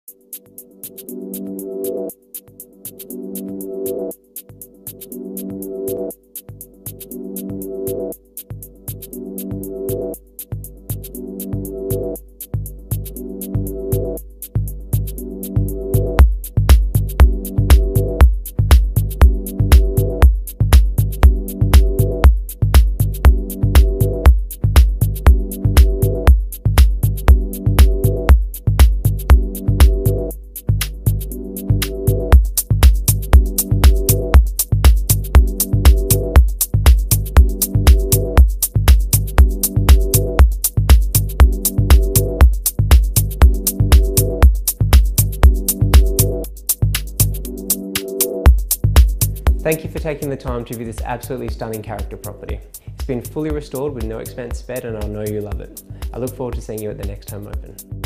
Thank you for taking the time to view this absolutely stunning character property. It's been fully restored with no expense spared, and I know you love it. I look forward to seeing you at the next home open.